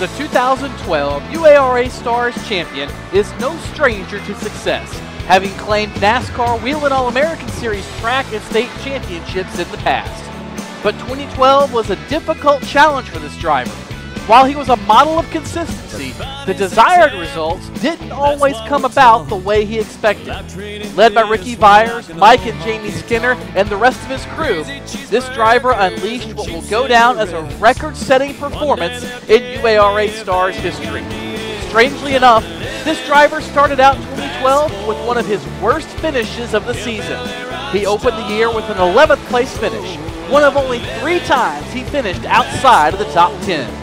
The 2012 UARA-STARS champion is no stranger to success, having claimed NASCAR Whelen All-American Series track and state championships in the past. But 2012 was a difficult challenge for this driver. While he was a model of consistency, the desired results didn't always come about the way he expected. Led by Ricky Byers, Mike and Jamie Skinner, and the rest of his crew, this driver unleashed what will go down as a record-setting performance in UARA-STARS history. Strangely enough, this driver started out 2012 with one of his worst finishes of the season. He opened the year with an 11th place finish, one of only 3 times he finished outside of the top 10.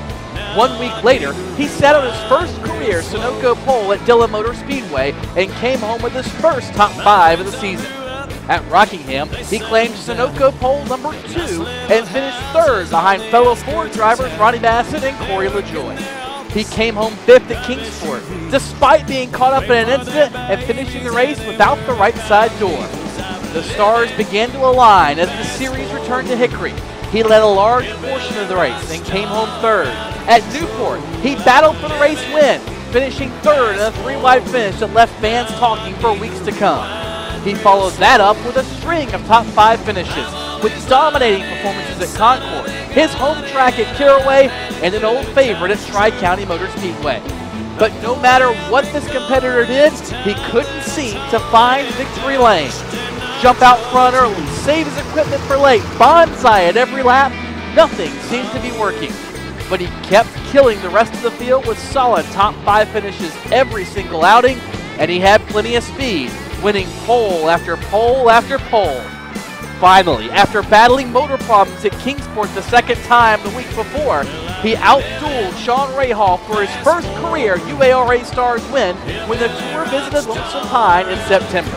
1 week later, he sat on his first career Sunoco pole at Dillon Motor Speedway and came home with his first top 5 of the season. At Rockingham, he claimed Sunoco pole number 2 and finished 3rd behind fellow Ford drivers Ronnie Bassett and Corey LaJoie. He came home 5th at Kingsport, despite being caught up in an incident and finishing the race without the right side door. The stars began to align as the series returned to Hickory. He led a large portion of the race and came home 3rd. At Newport, he battled for the race win, finishing 3rd in a 3-wide finish that left fans talking for weeks to come. He followed that up with a string of top 5 finishes, with dominating performances at Concord, his home track at Caraway, and an old favorite at Tri-County Motor Speedway. But no matter what this competitor did, he couldn't seem to find victory lane. Jump out front early, save his equipment for late, bonsai at every lap, nothing seemed to be working. But he kept killing the rest of the field with solid top 5 finishes every single outing, and he had plenty of speed, winning pole after pole after pole. Finally, after battling motor problems at Kingsport the 2nd time the week before, he outdueled Sean Rahal for his first career UARA-STARS win when the Tour visited Lonesome Pine in September.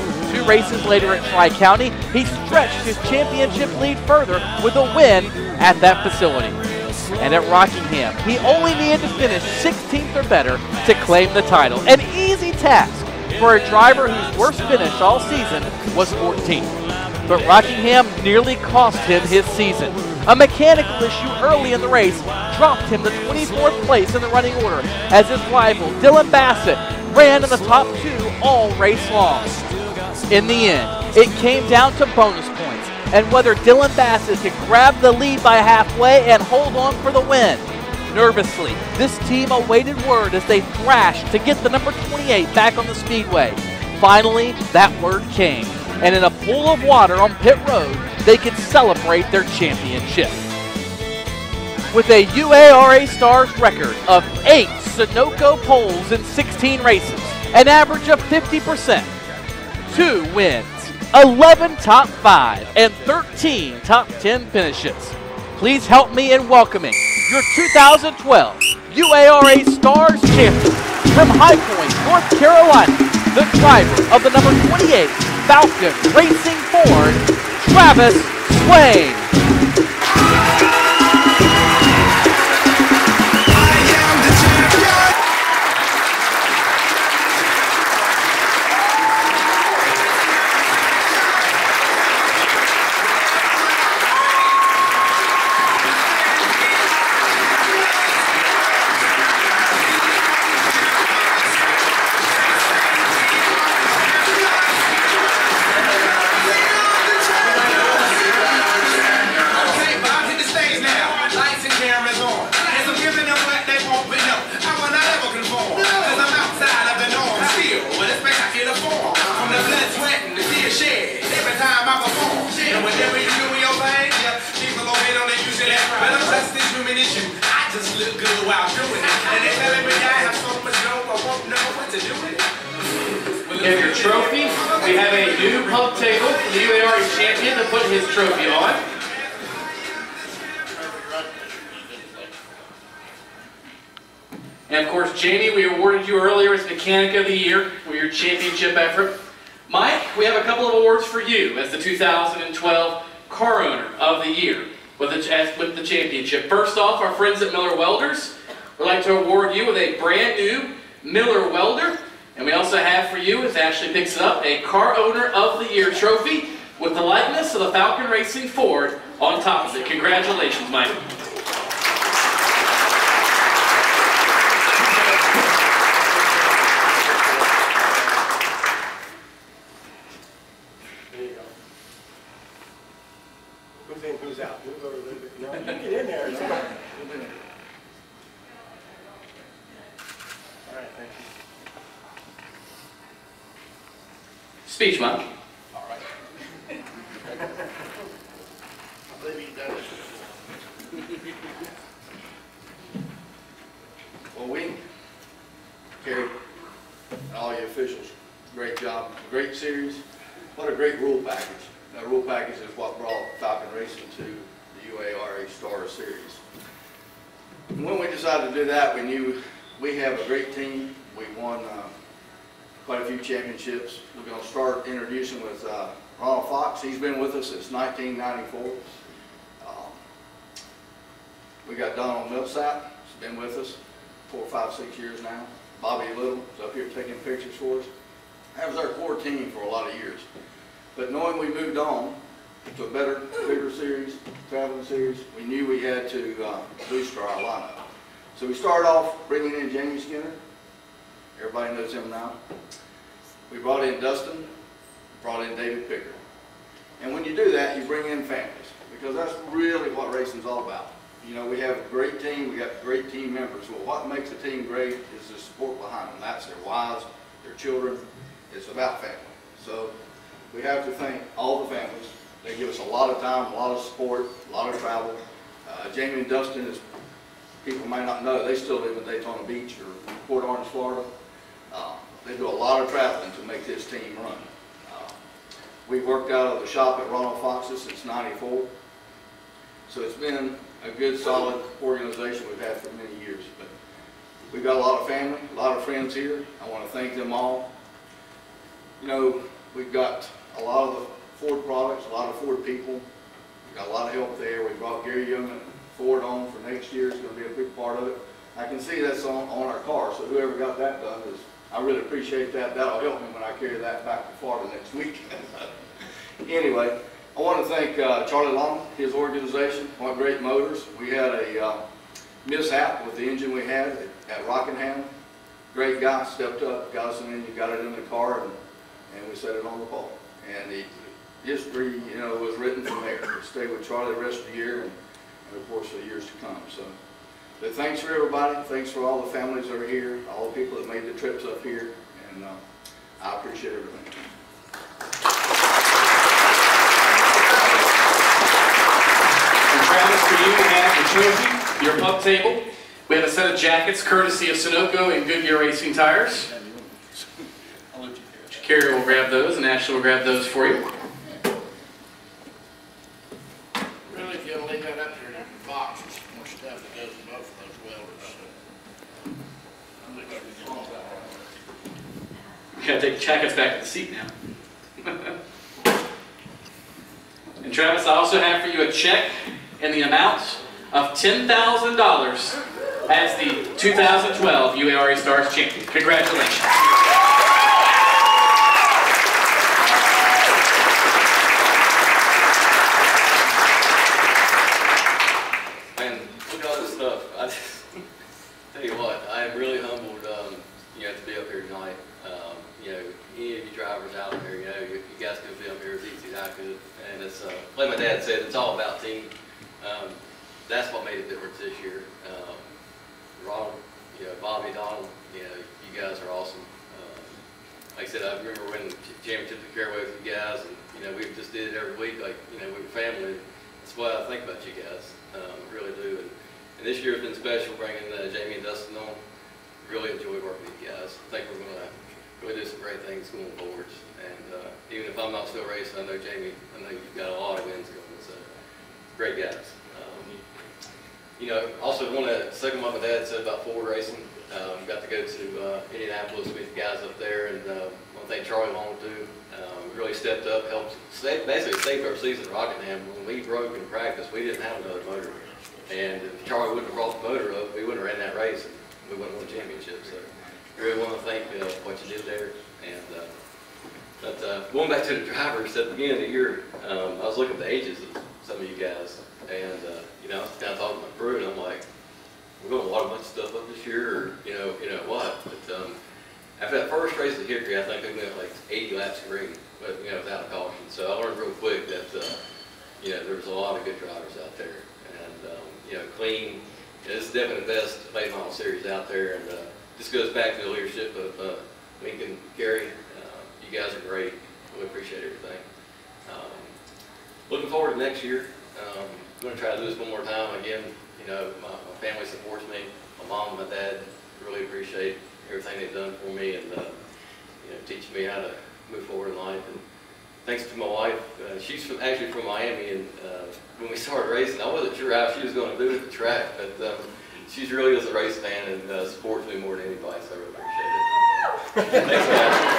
2 races later at Tri-County, he stretched his championship lead further with a win at that facility. And at Rockingham, he only needed to finish 16th or better to claim the title. An easy task for a driver whose worst finish all season was 14th. But Rockingham nearly cost him his season. A mechanical issue early in the race dropped him to 24th place in the running order as his rival, Dylan Bassett, ran in the top 2 all race long. In the end, it came down to bonus points and whether Dylan Bassett could grab the lead by halfway and hold on for the win. Nervously, this team awaited word as they thrashed to get the number 28 back on the speedway. Finally, that word came, and in a pool of water on pit road, they could celebrate their championship. With a UARA-STARS record of 8 Sunoco poles in 16 races, an average of 50%, 2 wins, 11 top 5, and 13 top 10 finishes. Please help me in welcoming your 2012 UARA-STARS champion from High Point, North Carolina, the driver of the number 28 Falcon Racing Ford, Travis Swaim. I just look good while doing it. And they telling me I have so much dope, I won't know what to do with it. We have your trophy. We have a new pump table for the UARA champion to put his trophy on. And of course, Jamie, we awarded you earlier as Mechanic of the Year for your championship effort. Mike, we have a couple of awards for you as the 2012 Car Owner of the Year with the championship. First off, our friends at Miller Welders would like to award you with a brand new Miller Welder. And we also have for you, as Ashley picks it up, a Car Owner of the Year trophy with the likeness of the Falcon Racing Ford on top of it. Congratulations, Mike. depends who's out. We'll go a little bit. No, you get in there. It's fine. All right, thank you. Speech, Mike. All right. I believe he's done it. Well, we, Kerry, and all you officials, great job. Great series. What a great rule package. That rule package is what brought Falcon Racing to the UARA-STARS series. And when we decided to do that, we knew we have a great team. We won quite a few championships. We're going to start introducing with Ronald Fox. He's been with us since 1994. We got Donald Millsap. He's been with us 4, 5, 6 years now. Bobby Little is up here taking pictures for us. That was our core team for a lot of years. But knowing we moved on to a better, bigger series, traveling series, we knew we had to boost our lineup. So we started off bringing in Jamie Skinner. Everybody knows him now. We brought in Dustin, brought in David Picker. And when you do that, you bring in families, because that's really what racing's all about. You know, we have a great team, we got great team members. Well, what makes a team great is the support behind them. That's their wives, their children. It's about family. So we have to thank all the families. They give us a lot of time, a lot of support, a lot of travel. Jamie and Dustin, as people might not know, they still live in Daytona Beach or Port Orange, Florida. They do a lot of traveling to make this team run. We've worked out of the shop at Ronald Fox's since '94. So it's been a good, solid organization we've had for many years. But we've got a lot of family, a lot of friends here. I want to thank them all. You know, we've got a lot of the Ford products, a lot of Ford people. We've got a lot of help there. We brought Gary Young and Ford on for next year. It's going to be a big part of it. I can see that's on our car, so whoever got that done, I really appreciate that. That'll help me when I carry that back to Florida next week. Anyway, I want to thank Charlie Long, his organization, What Great Motors. We had a mishap with the engine we had at Rockingham. Great guy, stepped up, got us an engine, got it in the car, and we set it on the pole. And the history, you know, was written from there. We'll stay with Charlie the rest of the year and of course for the years to come. So, but thanks for everybody. Thanks for all the families that are here, all the people that made the trips up here, and I appreciate everything. And Travis, for you, we have the trophy, your puck table. We have a set of jackets courtesy of Sunoco and Goodyear Racing Tires. Carrie will grab those, and Ashley will grab those for you. Really, if you'll leave that up there in the box, there's more stuff that goes in both of those welders. You gotta take the jackets back to the seat now. And Travis, I also have for you a check in the amount of $10,000 as the 2012 UARA-STARS champion. Congratulations. Tell you what, I am really humbled, to be up here tonight. Any of you drivers out there, you guys could be up here as easy as I could. And it's, like my dad said, it's all about team. That's what made a difference this year. Ronald, Bobby, Donald, you guys are awesome. Like I said, I remember winning the championship at Caraway with you guys, and we just did it every week, like we were family. That's what I think about you guys. I really do. And this year has been special, bringing Jamie and Dustin on. Really enjoyed working with you guys. I think we're going to really do some great things going forward. And even if I'm not still racing, I know Jamie, you've got a lot of wins going. So great guys. Also want to second what my dad said about Ford racing. Got to go to Indianapolis with the guys up there, and I want to thank Charlie Long too. Really stepped up, helped basically saved our season at Rockingham. When we broke in practice, we didn't have another motor. And if Charlie wouldn't have brought the motor up, we wouldn't have ran that race, and we wouldn't have won the championship. So I really want to thank what you did there. And but going back to the drivers, at the beginning of the year, I was looking at the ages of some of you guys, and I was kind of talking to my crew, and I'm like, we're going to water a bunch of stuff up this year, or what? But after that first race of Hickory, I think we went like 80 laps green, but without a caution. So I learned real quick that you know, there was a lot of good drivers out there. And, you know, clean, it's definitely the best late model series out there. And this goes back to the leadership of Lincoln, Gary. You guys are great. We appreciate everything. Looking forward to next year. I'm going to try to do this one more time. Again, you know, my family supports me. My mom and my dad really appreciate everything they've done for me and, you know, teaching me how to move forward in life. And thanks to my wife. She's actually from Miami, and when we started racing, I wasn't sure how she was going to do it at the track, but she's really is a race fan and supports me more than anybody, so I really appreciate it. Thanks, guys.